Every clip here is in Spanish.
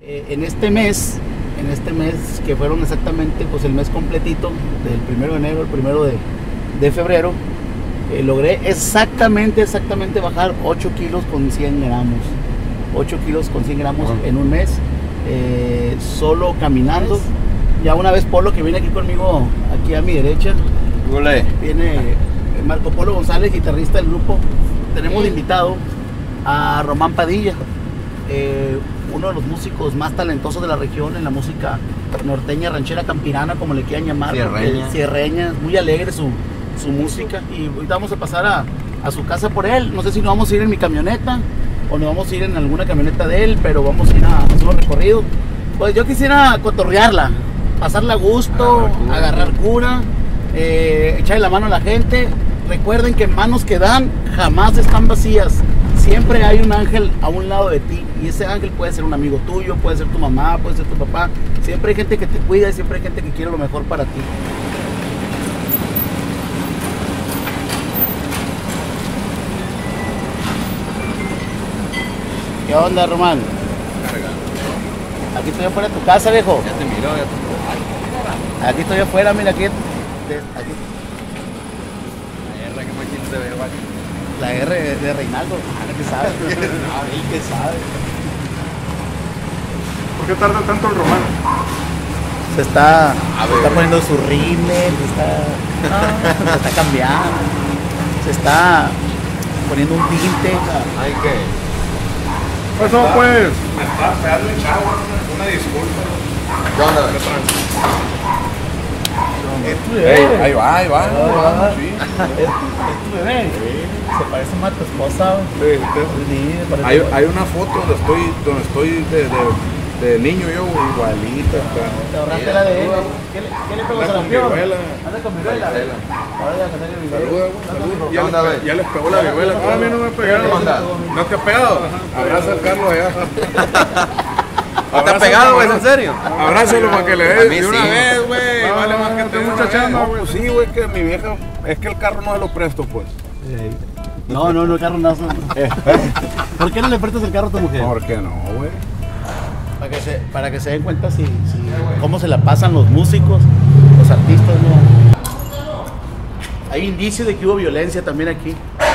En este mes que fueron exactamente pues el mes completito, del 1 de enero al 1 de febrero, logré exactamente bajar 8 kilos con 100 gramos. 8 kilos con 100 gramos en un mes, solo caminando. Ya una vez Polo, que viene aquí conmigo, aquí a mi derecha, viene Marco Polo González, guitarrista del grupo. Tenemos de invitado a Román Padilla, uno de los músicos más talentosos de la región en la música norteña, ranchera, campirana, como le quieran llamar, sierreña, muy alegre su música. Y ahorita vamos a pasar a su casa por él. No sé si nos vamos a ir en mi camioneta o nos vamos a ir en alguna camioneta de él, pero vamos a ir a hacer un recorrido. Pues yo quisiera cotorrearla, pasarla a gusto, agarrar cura, echarle la mano a la gente. Recuerden que manos que dan jamás están vacías. Siempre hay un ángel a un lado de ti, y ese ángel puede ser un amigo tuyo, puede ser tu mamá, puede ser tu papá. Siempre hay gente que te cuida y siempre hay gente que quiere lo mejor para ti. ¿Qué onda, Román? Aquí estoy afuera de tu casa, viejo. Ya te miró, ya te... Aquí estoy afuera, mira, aquí. La R que machín se ve, vale. La R de Reinaldo. ¿Qué sabe? ¿Qué sabe? ¿Por qué tarda tanto el Román? Se está poniendo su rímel, se está cambiando, se está poniendo un tinte. Hay que... Pues no, pues. Me está pegando el chavo, una disculpa. ¿Qué onda? Ahí va. Sí. ¿Es tu bebé? Se parece más a tu esposa. Sí, hay una foto donde estoy de niño yo, igualita. Te ahorraste la de él. ¿Qué le pegó a la viruela? Anda con viruela. Saluda. Ya les pegó la viruela. A mí no me pegaron. ¿No te ha pegado? Abraza al Carlos allá. ¿No te ha pegado, güey? ¿En serio? Abrázalo para que le A des mí de una sí. vez, güey. Vale más que te mucha chamba, güey. Sí, güey, que mi vieja... Es que el carro no se lo presto, pues. No, el carro no. ¿Por qué no le prestas el carro a tu mujer? ¿Por qué no, güey? Para que se den cuenta cómo se la pasan los músicos, los artistas, ¿no? Hay indicios de que hubo violencia también aquí.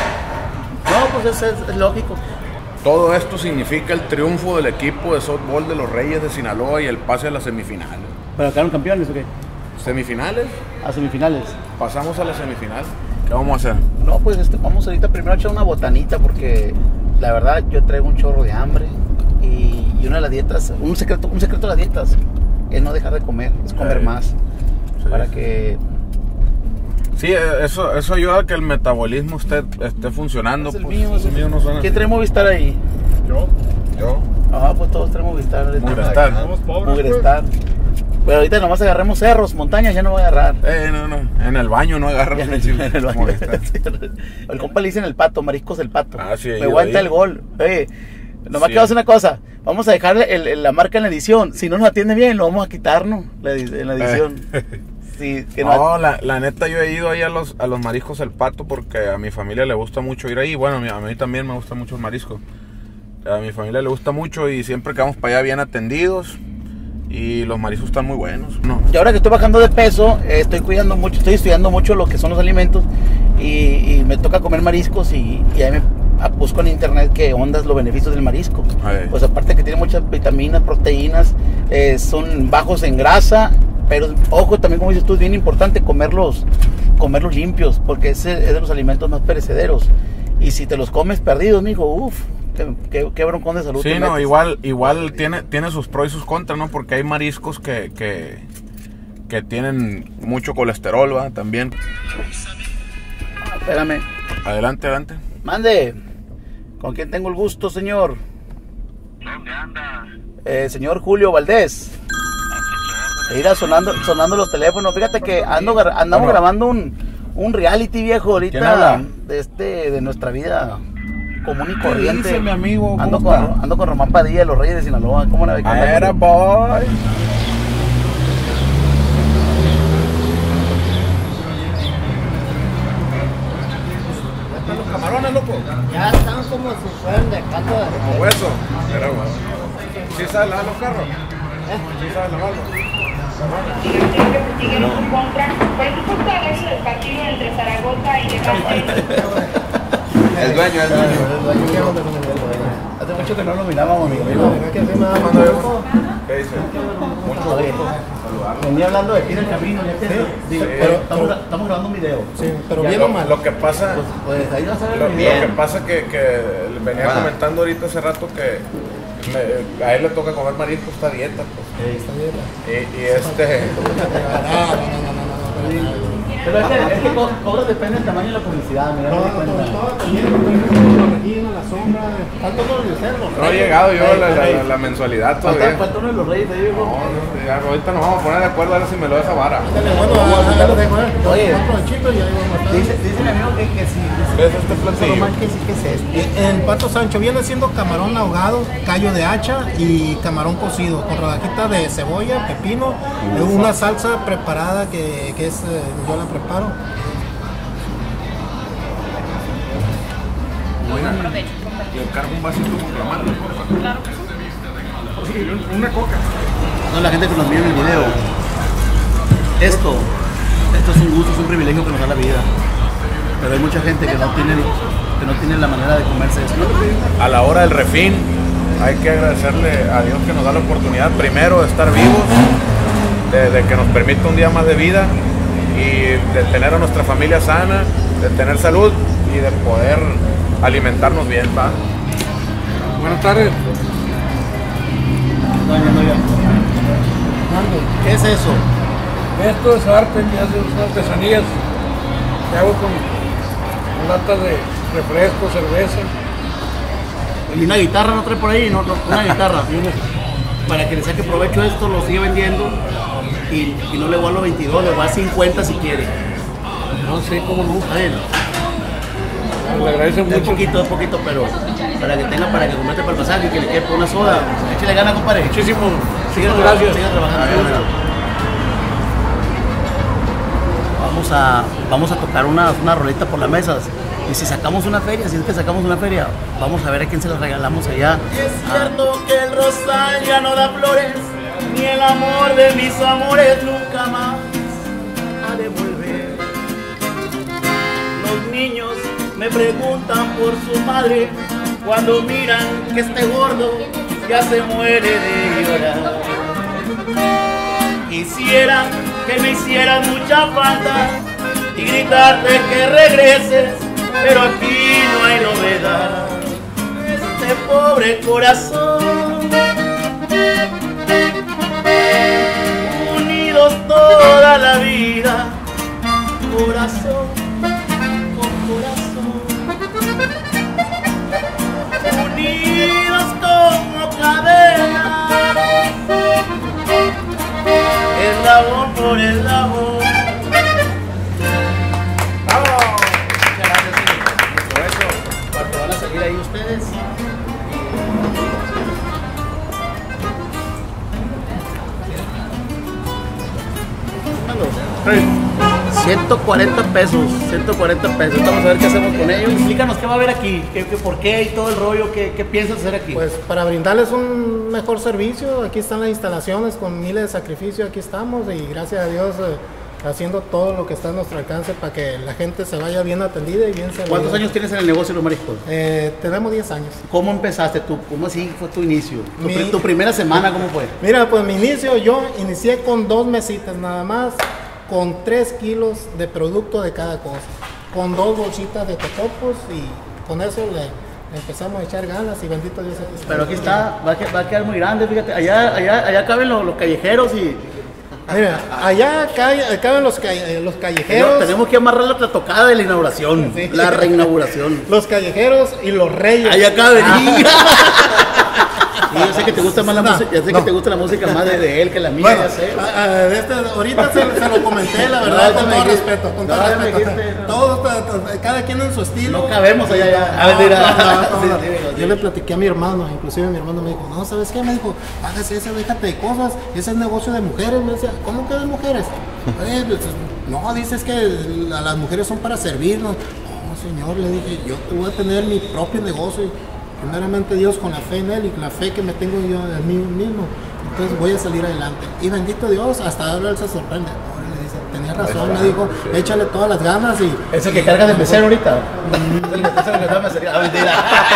No, pues es lógico. Todo esto significa el triunfo del equipo de softball de los Reyes de Sinaloa y el pase a las semifinales. ¿Pero quedaron campeones o qué? ¿Semifinales? A semifinales. Pasamos a la semifinal. ¿Qué vamos a hacer? No, pues vamos ahorita primero a echar una botanita, porque la verdad yo traigo un chorro de hambre y una de las dietas, un secreto de las dietas es no dejar de comer, es comer más. Sí. Para que... Sí, eso ayuda a que el metabolismo esté funcionando. Es el pues, mío, es el mío. no suena. ¿Quién trae Movistar ahí? Yo. Ah, pues todos traemos Movistar. Mugrestar. Mugrestar. Pero ahorita nomás agarremos cerros, montañas, ya no voy a agarrar. No. En el baño no agarras. En el baño. El compa le dicen el pato, mariscos del pato. Ah, sí. Me aguanta el gol. Oye, nomás que vamos a hacer una cosa. Vamos a dejar la marca en la edición. Si no nos atiende bien, lo vamos a quitar, ¿no? En la edición. Sí, que no, la neta yo he ido ahí a los mariscos del pato porque a mi familia le gusta mucho ir ahí. Bueno, a mí también me gusta mucho el marisco. A mi familia le gusta mucho y siempre que vamos para allá bien atendidos. Y los mariscos están muy buenos. No. Y ahora que estoy bajando de peso, estoy estudiando mucho lo que son los alimentos y me toca comer mariscos y ahí me busco en internet qué ondas los beneficios del marisco. Pues aparte que tiene muchas vitaminas, proteínas, son bajos en grasa, pero ojo, también como dices tú, es bien importante comerlos limpios, porque es de los alimentos más perecederos. Y si te los comes perdidos, mijo, uff. Qué broncón de salud. Sí, no, igual tiene sus pros y sus contras, ¿no? Porque hay mariscos que tienen mucho colesterol, ¿va? También. Espérame. Adelante. Mande. ¿Con quién tengo el gusto, señor? ¿Dónde anda? Señor Julio Valdés. Mira, sonando los teléfonos. Fíjate que andamos grabando un reality, viejo, ahorita. ¿Quién habla? De nuestra vida común y corriente. Dice mi amigo, ando con Román Padilla de los Reyes de Sinaloa. ¿Cómo la ve? Era boy. Ya están como si fueran de caldo de Como hueso. Era bueno. ¿Sí sabes lavar los carros? ¿Sí sabes lavarlos? Sigue en su contra. Por eso justo a eso del partido entre Zaragoza y El dueño. Hace mucho que no lo mirábamos, amigo. ¿Qué dice? Mucho gusto. Venía hablando de ti en el camino, ya que pero estamos grabando un video. Sí, pero Ya, bien o mal. Lo que pasa, Pues ahí vas a ver lo el que video. pasa que venía comentando ahorita hace rato que a él le toca comer marisco, esta dieta, pues. Está bien. Pero es que cobras depende del tamaño de la publicidad, mira. No, date cuenta. todo también, la regina, la sombra, tanto no de hacerlo. No ha llegado yo la mensualidad todavía. Falta uno de los reyes, te digo. No, ya, ahorita nos vamos a poner de acuerdo a ver si me lo deja vara. Bueno, ya lo dejo, Oye. provechito y ahí vamos a estar. Dice mi amigo que sí. ¿Qué es este platillo? Normal que sí que es esto. El pato Sancho viene siendo camarón ahogado, callo de hacha y camarón cocido con rodajitas de cebolla, pepino, una salsa preparada que es, yo la preparo. Le encargo un vasito con clamato, por favor. Una coca. No, la gente que nos mira en el video. Esto es un gusto, es un privilegio que nos da la vida. Pero hay mucha gente que no tiene la manera de comerse esto. A la hora del refín, hay que agradecerle a Dios que nos da la oportunidad primero de estar vivos, de que nos permita un día más de vida y de tener a nuestra familia sana, de tener salud y de poder alimentarnos bien, ¿va? Buenas tardes. ¿Qué es eso? Esto es arte que hace unas artesanías que hago con latas de refresco, cerveza. Y una guitarra no trae por ahí, no, una guitarra. Para que le saque provecho a esto, lo sigue vendiendo y no le voy a los 22, le voy a 50 si quiere. No sé cómo no. Está bien. Le agradezco Es mucho. poquito, pero para que complete para el pasaje y que le quede por una soda. Échale gana, compadre. Muchísimo. Sigue Gracias. Sigue trabajando. Vamos a tocar una roleta por las mesas. Y si sacamos una feria, si es que sacamos una feria, vamos a ver a quién se la regalamos allá. Es cierto que el rosal ya no da flores, ni el amor de mis amores nunca más ha de volver. Los niños me preguntan por su madre cuando miran que este gordo ya se muere de llorar. Quisiera que me hicieran mucha falta y gritarte que regreses, pero aquí no hay novedad. Este pobre corazón, unidos toda la vida, corazón con corazón, unidos como cadena, eslabón por eslabón. Cuando van a salir ahí ustedes. 140 pesos, 140 pesos. Vamos a ver qué hacemos con ellos. Explícanos qué va a haber aquí, por qué y todo el rollo, qué piensas hacer aquí. Pues para brindarles un mejor servicio, aquí están las instalaciones con miles de sacrificios, aquí estamos y gracias a Dios haciendo todo lo que está a nuestro alcance para que la gente se vaya bien atendida y bien servida. ¿Cuántos años tienes en el negocio de los mariscos? Tenemos 10 años. ¿Cómo empezaste tú? ¿Cómo así fue tu inicio? ¿Tu primera semana cómo fue? Mira, pues mi inicio, yo inicié con 2 mesitas nada más, con 3 kilos de producto de cada cosa, con 2 bolsitas de totopos y con eso le empezamos a echar ganas y bendito Dios. Pero aquí está, va a quedar muy grande, fíjate, allá caben los callejeros y... Mira, allá caben los callejeros. Tenemos que amarrar la tocada de la inauguración, Sí. la reinauguración. Los callejeros y los reyes. Allá caben. Sí, yo sé que te gusta más la música, yo sé que te gusta la música más de él que la mía, Bueno, ya sé. ahorita se lo comenté, la verdad, No, con me todo dijiste. respeto, con No, todo me respeto. dijiste. Cada quien en su estilo. No cabemos allá ya. No, no. Sí, sí, Yo le platiqué a mi hermano, inclusive mi hermano me dijo, no, ¿sabes qué? Me dijo, hágase eso, déjate de cosas, ese es negocio de mujeres. Me decía, ¿cómo que de mujeres? Pues, no, dices que las mujeres son para servirnos. No, señor, le dije, yo voy a tener mi propio negocio. primeramente Dios con la fe en Él y la fe que me tengo yo en mí mismo, entonces voy a salir adelante. Y bendito Dios, hasta ahora Él se sorprende. Ahora le dice, tenía razón, me dijo, échale todas las ganas y... ¿Es el que carga de mesero ahorita? Es el que está mesero. Ah, mentira.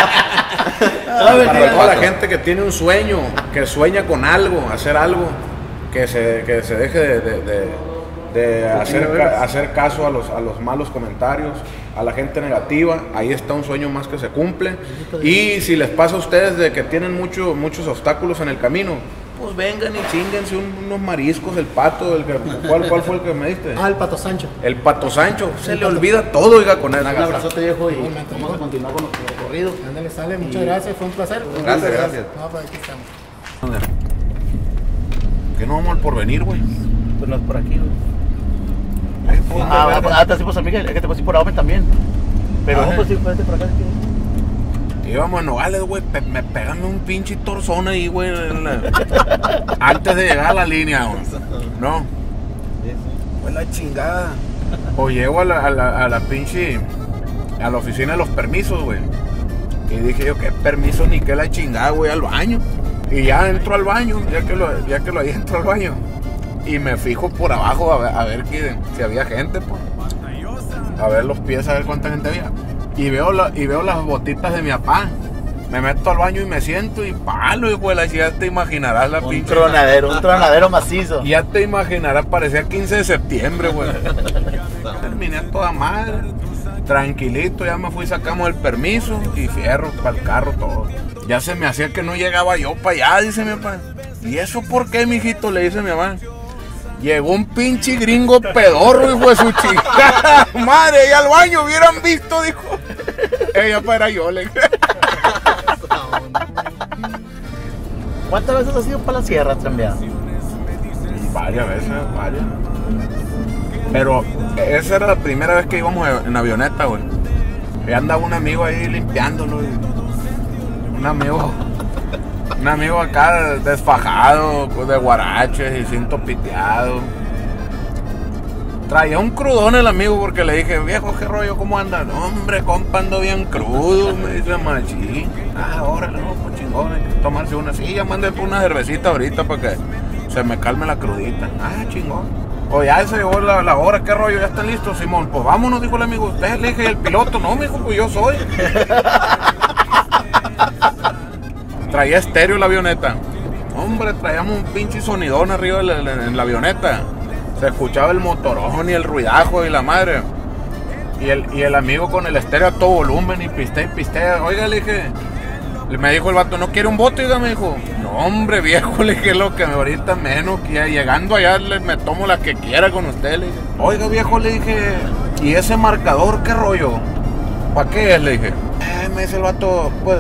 Para toda la gente que tiene un sueño, que sueña con algo, hacer algo, que se deje de hacer caso a los malos comentarios, a la gente negativa. Ahí está un sueño más que se cumple. Y si les pasa a ustedes de que tienen muchos obstáculos en el camino, pues vengan y chinguense unos mariscos, el pato, ¿cuál fue el que me diste? Ah, el Pato Sancho. El Pato Sancho, se le olvida todo, oiga, con él. Un abrazote, viejo, y vamos a continuar con nuestro recorrido. Ándale, sale, muchas gracias, fue un placer. Gracias. No, pues aquí estamos. ¿Qué no vamos al Porvenir, güey? Pues no es por aquí, güey. Te hacemos a Miguel, es que te puedes ir por Aumen también. Pero no, pues sí, puedes ir por acá. Íbamos a Nogales, güey, me pegan un pinche torzón ahí, güey, antes de llegar a la línea, güey. No. Fue la chingada. O llego a la pinche, a la oficina de los permisos, güey. Y dije yo, qué permiso ni qué la chingada, güey, al baño. Y ya entro al baño, ya que lo ahí entro al baño. Y me fijo por abajo a ver si había gente, pues. A ver los pies, a ver cuánta gente había. Y veo las botitas de mi papá. Me meto al baño y me siento y palo, hijo de la chica, ya te imaginarás la pinche. Un tronadero macizo. Ya te imaginarás, parecía 15 de septiembre, güey. Terminé a toda madre. Tranquilito, ya me fui, sacamos el permiso y fierro para el carro, todo. Ya se me hacía que no llegaba yo para allá, dice mi papá. ¿Y eso por qué, mijito? Le dice mi mamá. Llegó un pinche gringo pedorro, hijo de su chica. Madre, y al baño hubieran visto, dijo. Ella para yo, le dije. ¿Cuántas veces has ido para la sierra, Trambeado? Varias veces, varias. Pero esa era la primera vez que íbamos en avioneta, güey. Y andaba un amigo ahí limpiándolo. Un amigo acá desfajado, de guaraches y cinto piteado. Traía un crudón el amigo porque le dije, viejo, ¿qué rollo? ¿Cómo anda? No, hombre, compa, ando bien crudo, me dice machín. Órale, no, pues chingón, hay que tomarse una. Sí, ya mandé por una cervecita ahorita para que se me calme la crudita. Chingón. O ya se llegó la hora, ¿qué rollo? ¿Ya están listos, Simón? Pues vámonos, dijo el amigo. Usted le dije, el piloto, no, mijo, pues yo soy. Traía estéreo la avioneta. Hombre, traíamos un pinche sonidón arriba en la avioneta. Se escuchaba el motorón y el ruidajo y la madre. Y el amigo con el estéreo a todo volumen y pistea. Oiga, le dije, me dijo el vato, ¿no quiere un bote? Oiga, me dijo, no, hombre, viejo, le dije, lo que ahorita menos, que llegando allá me tomo la que quiera con usted. Le dije, oiga, viejo, le dije, ¿y ese marcador qué rollo? ¿Para qué es? Le dije, me dice el vato, pues,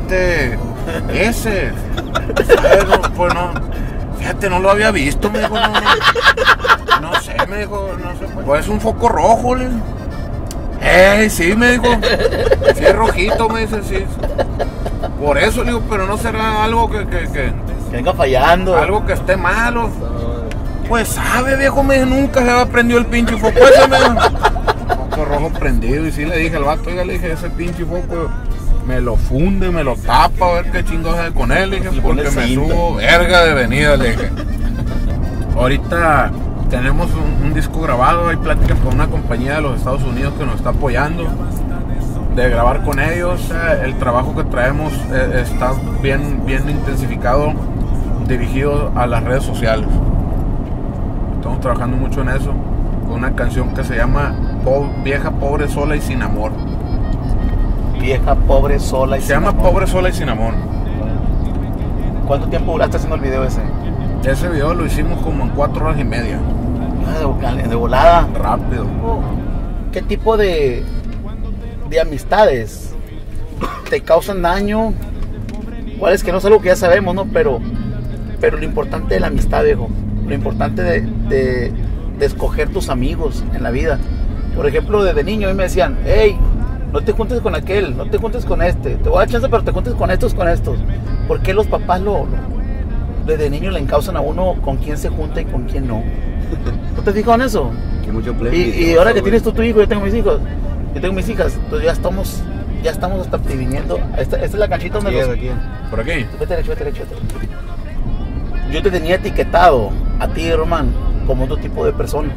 ese. Pues no, fíjate, no lo había visto, me dijo, no sé, me dijo, no sé. Pues es un foco rojo, le dije. Sí, me dijo, sí es rojito, me dice, sí. Por eso, le digo, pero no será algo que venga fallando. Algo que esté malo. Pues sabe, viejo, me dijo, nunca se había prendido el pinche foco ese, me dijo. Foco rojo prendido, y sí le dije al vato, oiga, le dije, ese pinche foco me lo funde, me lo tapa, a ver qué chingados hay con él, le dije, porque me subo verga de venida, le dije. Ahorita tenemos un disco grabado, hay pláticas con una compañía de los Estados Unidos que nos está apoyando, de grabar con ellos. El trabajo que traemos está bien intensificado, dirigido a las redes sociales. Estamos trabajando mucho en eso, con una canción que se llama Vieja, Pobre, Sola y Sin Amor. Vieja, pobre, sola y sin amor. Se llama Pobre, Sola y Sin Amor. ¿Cuánto tiempo duraste haciendo el video ese? Ese video lo hicimos como en 4 horas y media. De volada. Rápido. ¿Qué tipo de amistades te causan daño? ¿Cuáles que no es algo que ya sabemos, no? Pero lo importante de la amistad, viejo. Lo importante de escoger tus amigos en la vida. Por ejemplo, desde niño a mí me decían, hey, no te juntes con aquel, no te juntes con este. Te voy a dar chance, pero te juntes con estos. ¿Por qué los papás desde niño le encausan a uno con quién se junta y con quién no? ¿No te fijas en eso? Que mucho Y ahora que tienes tú tu hijo, yo tengo mis hijos. Yo tengo mis hijas. Entonces ya estamos ya estamos hasta viniendo. Esta es la canchita donde los... aquí. ¿Por aquí? Vete derecho. Yo te tenía etiquetado a ti, Román, como otro tipo de persona.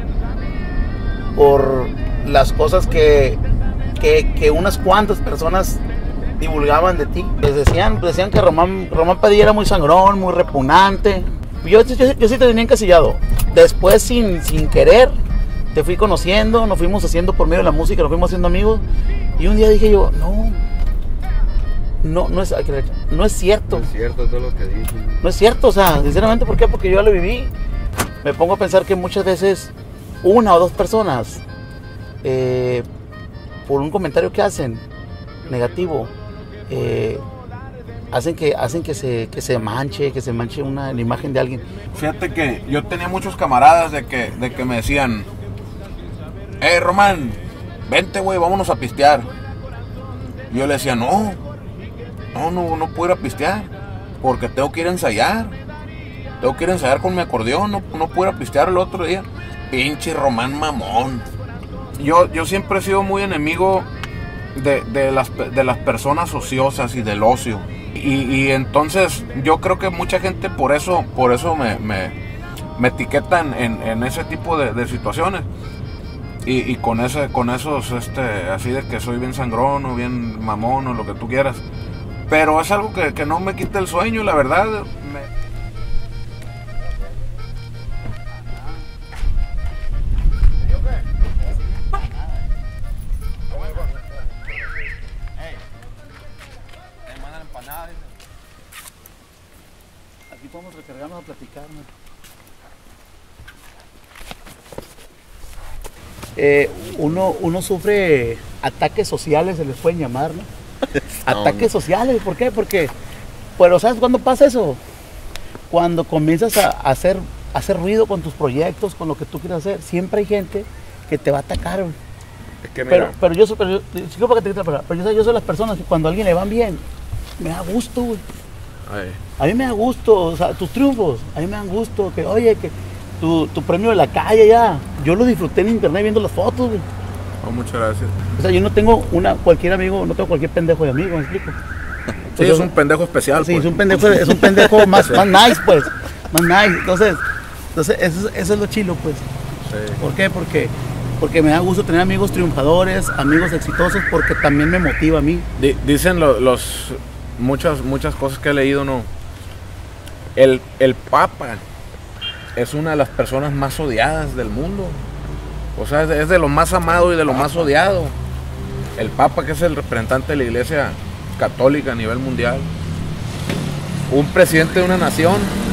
Por las cosas que unas cuantas personas divulgaban de ti. Les decían que Román Padilla era muy sangrón, muy repugnante. Yo sí te tenía encasillado. Después, sin querer, te fui conociendo, nos fuimos haciendo por medio de la música, nos fuimos haciendo amigos. Y un día dije yo, no es cierto. No es cierto todo lo que dicen. No es cierto, o sea, sinceramente, ¿por qué? Porque yo ya lo viví. Me pongo a pensar que muchas veces una o dos personas, por un comentario que hacen negativo, hacen que se manche la imagen de alguien. Fíjate que yo tenía muchos camaradas de que me decían, Román, vente, güey, vámonos a pistear. Y yo le decía, no puedo ir a pistear, porque tengo que ir a ensayar. Tengo que ir a ensayar con mi acordeón, no puedo ir a pistear el otro día. Pinche Román mamón. Yo siempre he sido muy enemigo de las personas ociosas y del ocio. Y entonces yo creo que mucha gente por eso me etiquetan en ese tipo de situaciones. Y con esos así de que soy bien sangrón o bien mamón o lo que tú quieras. Pero es algo que no me quita el sueño, la verdad. Aquí podemos recargarnos a platicar, ¿no? Uno sufre ataques sociales, se les pueden llamar, ¿no? Ataques sociales, ¿por qué? Porque, pero ¿sabes cuándo pasa eso? Cuando comienzas a hacer ruido con tus proyectos, con lo que tú quieres hacer, siempre hay gente que te va a atacar, güey. Es que mira, pero yo soy de las personas que cuando a alguien le van bien, me da gusto, güey. A mí me da gusto, o sea, tus triunfos, a mí me dan gusto, que oye, que tu premio de la calle ya, yo lo disfruté en internet viendo las fotos, güey. Oh, muchas gracias. O sea, yo no tengo cualquier amigo, no tengo cualquier pendejo de amigo, ¿me explico? Sí, es un pendejo especial. Sí, pues. es un pendejo más nice, pues, más nice. Entonces eso es lo chilo, pues. Sí. ¿Por qué? Porque me da gusto tener amigos triunfadores, amigos exitosos, porque también me motiva a mí. Dicen muchas cosas que he leído, ¿no? El Papa es una de las personas más odiadas del mundo. O sea, es de lo más amado y de lo más odiado. El Papa, que es el representante de la Iglesia Católica a nivel mundial. Un presidente de una nación.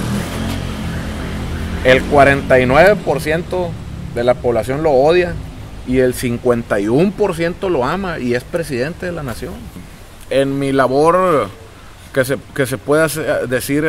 El 49% de la población lo odia y el 51% lo ama y es presidente de la nación. En mi labor que se puede decir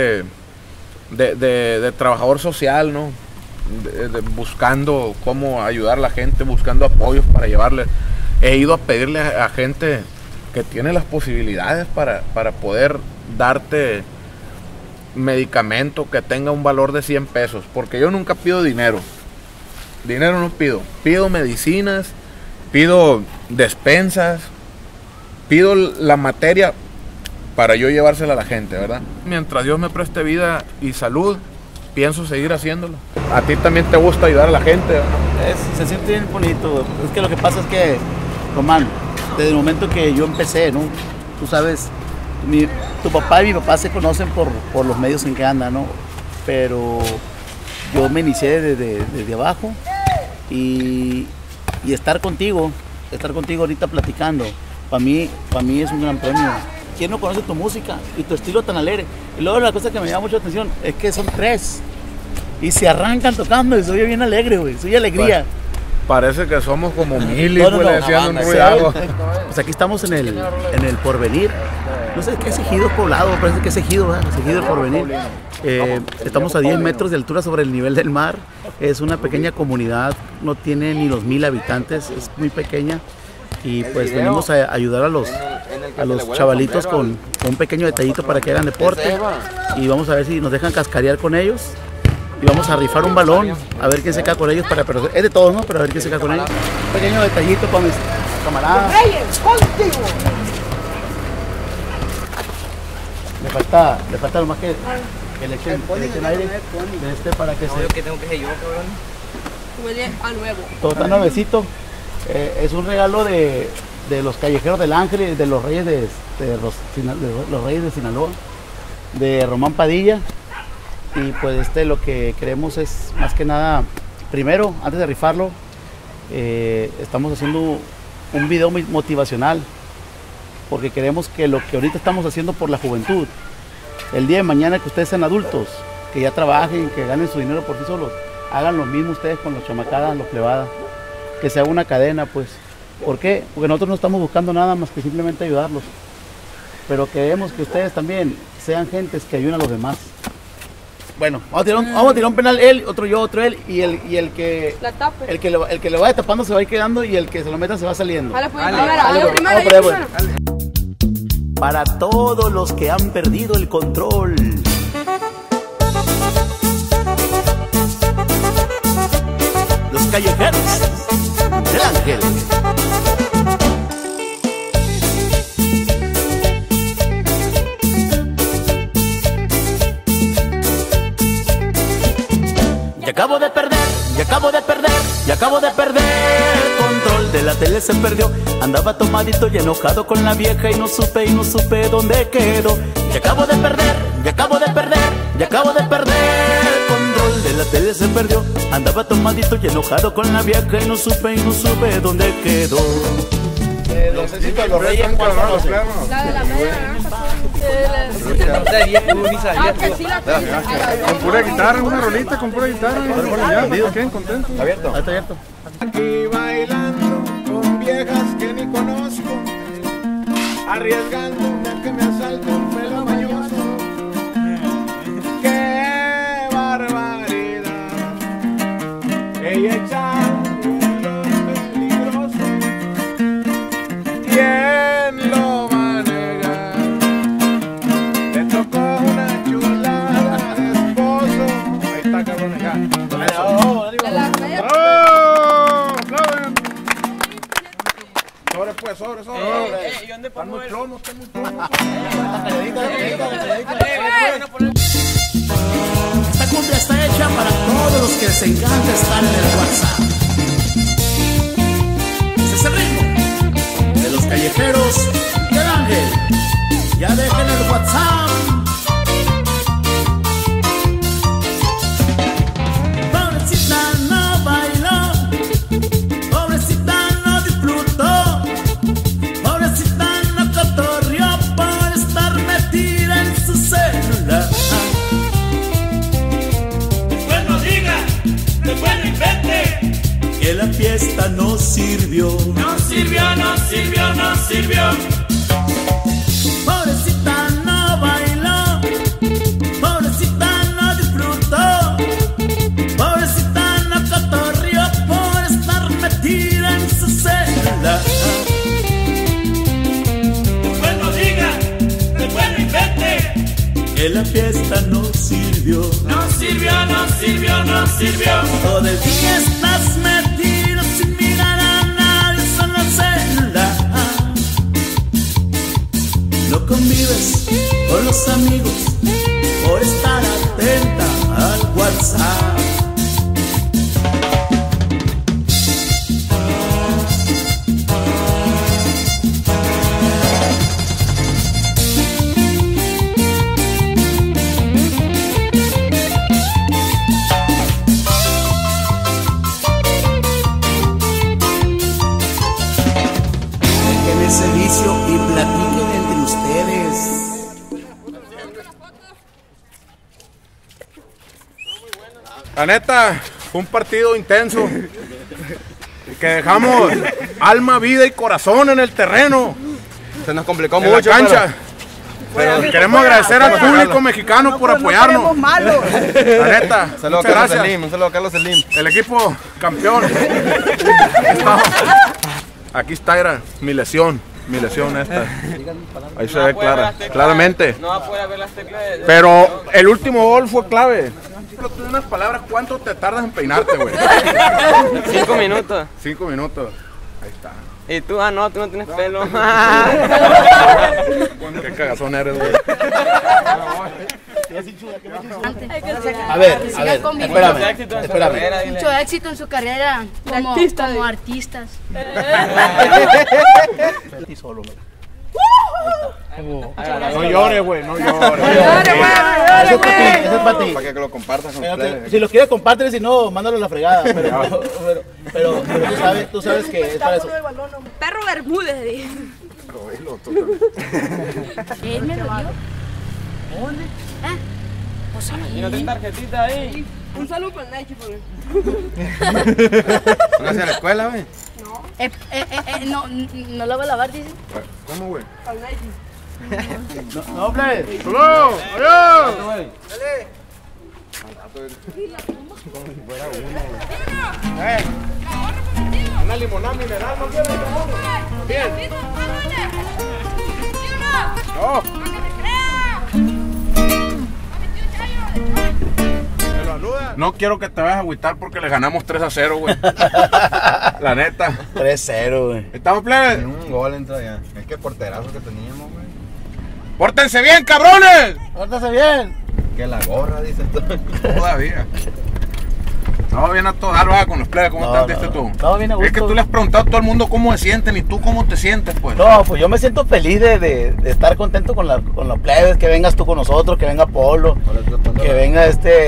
de trabajador social, ¿no? Buscando cómo ayudar a la gente, buscando apoyos para llevarle. He ido a pedirle a gente que tiene las posibilidades para poder darte medicamento que tenga un valor de 100 pesos, porque yo nunca pido dinero no pido medicinas, pido despensas, pido la materia para yo llevársela a la gente, ¿verdad? Mientras Dios me preste vida y salud, pienso seguir haciéndolo. A ti también te gusta ayudar a la gente, ¿verdad? Se siente bien bonito. Es que lo que pasa es que, Román, desde el momento que yo empecé, ¿no? Tú sabes, tu papá y mi papá se conocen por los medios en que andan, ¿no? Pero yo me inicié desde abajo y estar contigo ahorita platicando, para mí es un gran premio. ¿Quién no conoce tu música y tu estilo tan alegre? Y luego la cosa que me llama mucho la atención es que son 3 y se arrancan tocando y soy bien alegre, güey, soy alegría. Parece que somos como milis, güey, haciendo un ruido. Pues aquí estamos en el Porvenir. No sé qué es Ejido Poblado, parece que es Ejido, ¿verdad? Ejido del Porvenir. Estamos a 10 metros de altura sobre el nivel del mar. Es una pequeña comunidad, no tiene ni los 1000 habitantes, es muy pequeña. Y pues venimos a ayudar a los chavalitos con un pequeño detallito para que hagan deporte. Y vamos a ver si nos dejan cascarear con ellos. Y vamos a rifar un balón, a ver quién se queda con ellos. Pero es de todos, ¿no? Pero a ver quién se queda con ellos. Un pequeño detallito para mis camarada. Reyes, contigo. Le falta lo más que le echen aire de para que se... que tengo que ser yo, cabrón. Huele a nuevo. Todo está nuevecito. Es un regalo de los callejeros del Ángel y de los Reyes de los Reyes de Sinaloa, de Román Padilla. Y pues lo que queremos es más que nada, primero, antes de rifarlo, estamos haciendo un video motivacional, porque queremos que lo que ahorita estamos haciendo por la juventud, el día de mañana que ustedes sean adultos, que ya trabajen, que ganen su dinero por sí solos, hagan lo mismo ustedes con los chamacadas, los plebadas, que se haga una cadena, pues. ¿Por qué? Porque nosotros no estamos buscando nada más que simplemente ayudarlos, pero queremos que ustedes también sean gentes que ayuden a los demás. Bueno, vamos a tirar un penal él, otro yo, otro él, y el que La tape. el que le vaya tapando se va a ir quedando y el que se lo meta se va saliendo. Dale, pues, Dale, dale, pues, primero, vamos yo por ahí, pues. primero. Para todos los que han perdido el control. Los callejeros del Ángel. Y acabo de perder control de la tele se perdió. Andaba tomadito y enojado con la vieja y no supe dónde quedó. Y acabo de perder control de la tele se perdió. Andaba tomadito y enojado con la vieja y no supe dónde quedó. Los éxitos de los Reyes, La de la media naranja. Con pura guitarra, una rolita con pura guitarra. Ya, ¿qué? ¿Contento? Abierto. Ahí está abierto. Aquí bailando con viejas que ni conozco, arriesgándome a que me asalte un pelo mañoso. ¡Qué barbaridad! Ella echando un peligroso. ¿Quién lo va a negar? Le tocó una chulada de esposo. Ahí está, cabrón, acá. De la media. Sobre. ¿Y dónde pongo el...? Esta cumbia está hecha para todos los que les encanta estar en el WhatsApp. Ese es el ritmo de los callejeros del Ángel. Ya dejen el WhatsApp. Pobrecita no bailó, pobrecita no disfrutó, pobrecita no cotorrió por estar metida en su celular. Después no diga, después no invente. Que la fiesta no sirvió. No sirvió. Pobrecita no bailó, pobrecita no disfrutó, pobrecita no cotorrió por estar metida en su celular. Después no diga, después no invente. Que la fiesta no sirvió. No sirvió. Todo el día estás metido sin mirar a nadie, solo el celular. No convives con los amigos por estar atenta al WhatsApp. Dejen ese vicio y platiquen entre ustedes. La neta, fue un partido intenso. Que dejamos alma, vida y corazón en el terreno. Se nos complicó En mucho. la cancha. Pero queremos agradecer al público mexicano por apoyarnos. La neta, Un saludo a muchas Carlos gracias. Slim, un saludo a Carlos Slim. El equipo campeón. Aquí está, era mi lesión esta. Ahí se ve claramente. No va a poder ver las teclas de... Pero el último gol fue clave. En unas palabras, ¿cuánto te tardas en peinarte, güey? 5 minutos. 5 minutos. Ahí está. Y tú, no, tú no tienes pelo. Qué cagazón eres, güey. A ver, espérame. Mucho éxito en su carrera como artistas. No llores, güey, no llores. Eso es para ti. Para que lo compartas con ustedes. Si lo quieres, compártelo, si no, mándalo a la fregada. Pero tú sabes que es para eso. Perro Bermúdez. ¿Él me lo dio? ¿Dónde? Pues ¿Y no tienes tarjetita ahí? Un saludo para Nike, por ¿No hacia la escuela, güey? no lo voy a lavar, dice. ¿Cómo, güey? Al Nike. No, hombre. ¡Solo! ¡Adiós! Una limonada mineral, ¿no quieres? Bien. No. No quiero que te vayas a agüitar porque le ganamos 3-0, güey. La neta. 3-0, güey. ¿Estamos plebes? Un gol entra ya. Es que porterazo que teníamos, güey. ¡Pórtense bien, cabrones! ¡Pórtense bien! Que la gorra, dice tú. Todavía. Estaba bien a todo dar, va, con los plebes. ¿Cómo estás, dices tú? Estaba bien a gusto. Es que tú le has preguntado a todo el mundo cómo se sienten y tú cómo te sientes, pues. No, pues yo me siento feliz de estar contento con los plebes, que vengas tú con nosotros, que venga Polo, que venga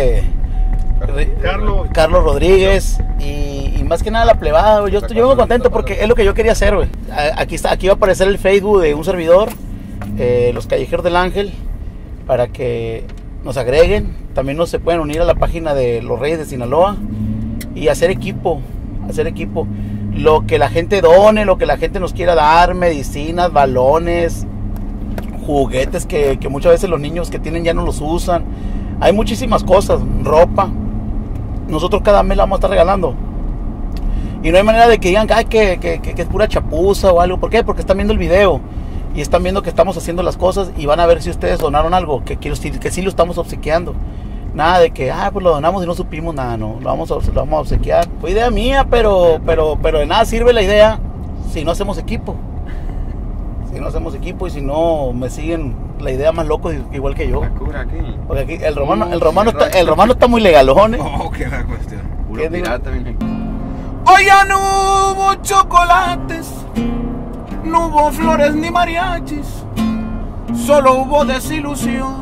Carlos Rodríguez y más que nada la plebada, güey. Yo vengo contento porque es lo que yo quería hacer, güey. Aquí va a aparecer el Facebook de un servidor, Los Callejeros del Ángel, para que nos agreguen. También se pueden unir a la página de Los Reyes de Sinaloa y hacer equipo. Lo que la gente done, lo que la gente nos quiera dar, medicinas, balones, juguetes que muchas veces los niños que tienen ya no los usan. Hay muchísimas cosas, ropa. Nosotros cada mes la vamos a estar regalando. Y no hay manera de que digan que es pura chapuza o algo. ¿Por qué? Porque están viendo el video y están viendo que estamos haciendo las cosas y van a ver si ustedes donaron algo, que sí lo estamos obsequiando. Nada de que, pues lo donamos y no supimos nada, no. Lo vamos a obsequiar. Fue idea mía, pero de nada sirve la idea si no hacemos equipo. Si no hacemos equipo y si no me siguen la idea más loco igual que yo. Porque aquí el romano está muy legalón, ¿eh? Oh, qué la cuestión. Puro pirata, miren. Hoy ya no hubo chocolates, no hubo flores ni mariachis, solo hubo desilusión.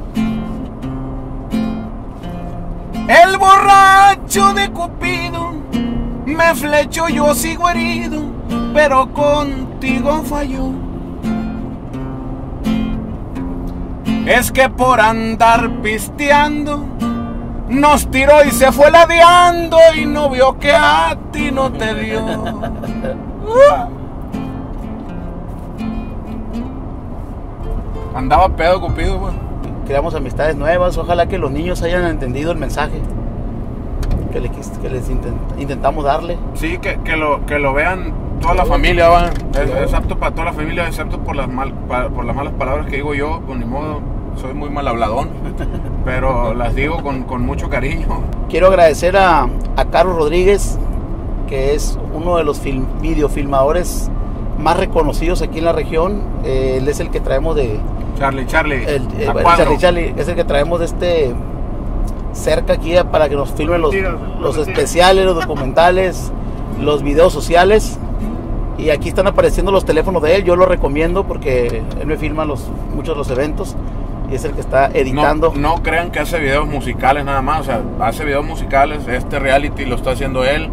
El borracho de Cupido me flechó, yo sigo herido, pero contigo falló. Es que por andar pisteando nos tiró y se fue ladeando y no vio que a ti no te dio. Andaba pedo Cupido, güey. Creamos amistades nuevas. Ojalá que los niños hayan entendido el mensaje que les intentamos darle. Sí, que lo vean toda la familia, va. Es apto para toda la familia, excepto por las malas palabras que digo yo. Pues ni modo, soy muy mal habladón, pero las digo con mucho cariño. Quiero agradecer a Carlos Rodríguez, que es uno de los videofilmadores más reconocidos aquí en la región. Él es el que traemos de Charlie Charlie es el que traemos de cerca aquí para que nos filmen los especiales, los documentales, los videos sociales. Y aquí están apareciendo los teléfonos de él. Yo lo recomiendo porque él me filma muchos de los eventos y es el que está editando. No crean que hace videos musicales nada más, o sea, hace videos musicales. Reality lo está haciendo él.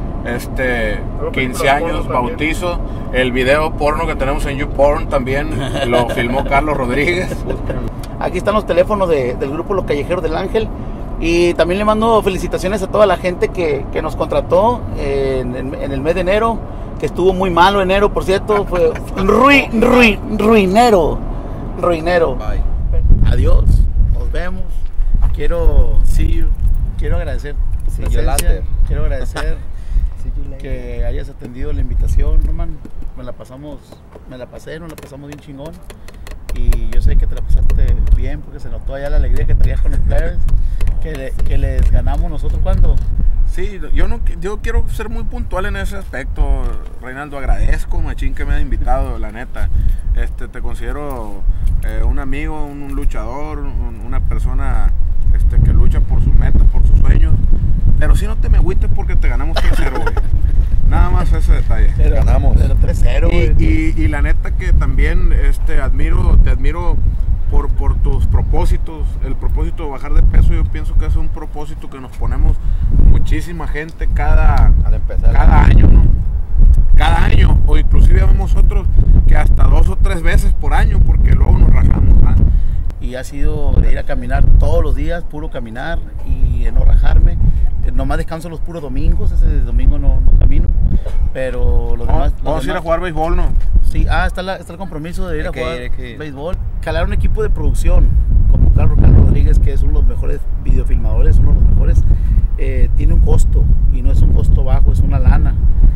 15 años, bautizo. El video porno que tenemos en YouPorn también lo filmó Carlos Rodríguez. Aquí están los teléfonos del grupo Los Callejeros del Ángel. Y también le mando felicitaciones a toda la gente que nos contrató en el mes de enero, que estuvo muy malo enero, por cierto. Fue ruinero. Bye. Adiós, nos vemos. Quiero agradecer. Quiero agradecer que hayas atendido la invitación, Roman. Nos la pasamos bien chingón. Y yo sé que te la pasaste bien porque se notó allá la alegría que traías con los players. Que les ganamos nosotros, ¿cuándo? Sí, yo quiero ser muy puntual en ese aspecto, Reinaldo. Agradezco, machín, que me has invitado, la neta. Te considero un amigo, un luchador, una persona que lucha por sus metas, por sus sueños. Pero si no te me agüites porque te ganamos 3-0, güey. Nada más ese detalle. Ganamos. Pero 3-0, güey. Y la neta que también te admiro por tus propósitos. El propósito de bajar de peso, yo pienso que es un propósito que nos ponemos muchísima gente cada año, ¿no? Cada año, o inclusive vemos otros que hasta 2 o 3 veces por año, porque luego nos rajamos, ¿verdad? Y ha sido de ir a caminar todos los días, puro caminar y de no rajarme. Nomás descanso los puros domingos, ese domingo no camino, pero los demás... Vamos a ir a jugar béisbol, ¿no? Sí, está el compromiso de ir a jugar béisbol. Calar un equipo de producción, como Carlos Rodríguez, que es uno de los mejores videofilmadores, uno de los mejores, tiene un costo, y no es un costo bajo, es una lana.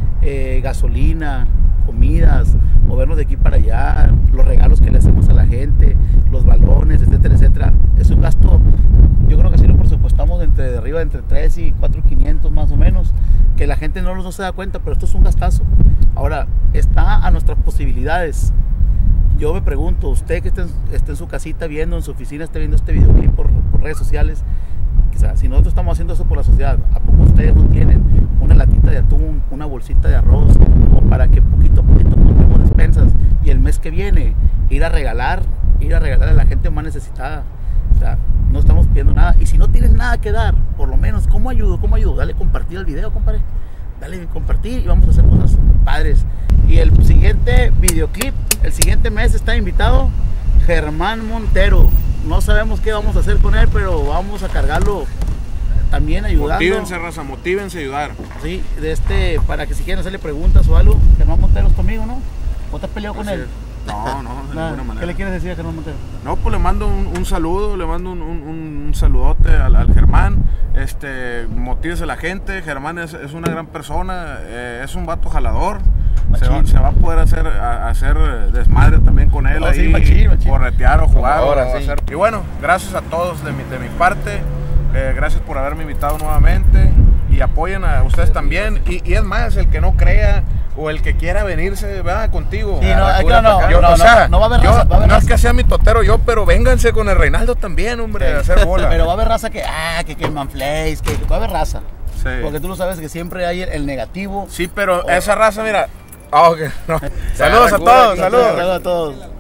Gasolina, comidas, movernos de aquí para allá, los regalos que le hacemos a la gente, los balones, etcétera, etcétera. Es un gasto, yo creo que si lo presupuestamos entre 3 y 4,500 más o menos, que la gente no se da cuenta, pero esto es un gastazo. Ahora, está a nuestras posibilidades. Yo me pregunto, usted que esté en su casita viendo, en su oficina, esté viendo este videoclip por redes sociales, quizás, si nosotros estamos haciendo eso por la sociedad, ¿a poco ustedes no tienen una latita de atún, una bolsita de arroz, o para que poquito a poquito juntemos despensas y el mes que viene ir a regalar a la gente más necesitada? O sea, no estamos pidiendo nada. Y si no tienes nada que dar, por lo menos, ¿cómo ayudo? Dale compartir el video, compadre. Dale compartir y vamos a hacer cosas padres. Y el siguiente videoclip, el siguiente mes está invitado Germán Montero. No sabemos qué vamos a hacer con él, pero vamos a cargarlo también ayudando. Motívense, raza, motívense a ayudar. Sí, para que si quieren hacerle preguntas o algo. Germán Montero es conmigo, ¿no? ¿O te has peleado con él? No, de ninguna manera. ¿Qué le quieres decir a Germán Montero? No, pues le mando un saludo, le mando un saludote al Germán. Motívese a la gente. Germán es una gran persona, es un vato jalador. Se va a poder hacer desmadre también con él, ahí, machín. Corretear o jugar. Y bueno, gracias a todos de mi parte. Gracias por haberme invitado nuevamente. Y apoyen a ustedes también. Y es más, el que no crea o el que quiera venirse, ¿verdad? Contigo. Sí, no va a haber raza. No es que sea mi totero yo, pero vénganse con el Reinaldo también, hombre, a hacer bola. Pero va a haber raza que el manflays, que va a haber raza. Sí. Porque tú lo sabes que siempre hay el negativo. Sí, pero esa raza, mira. Okay, no. Saludos a todos, saludos. Saludos a todos.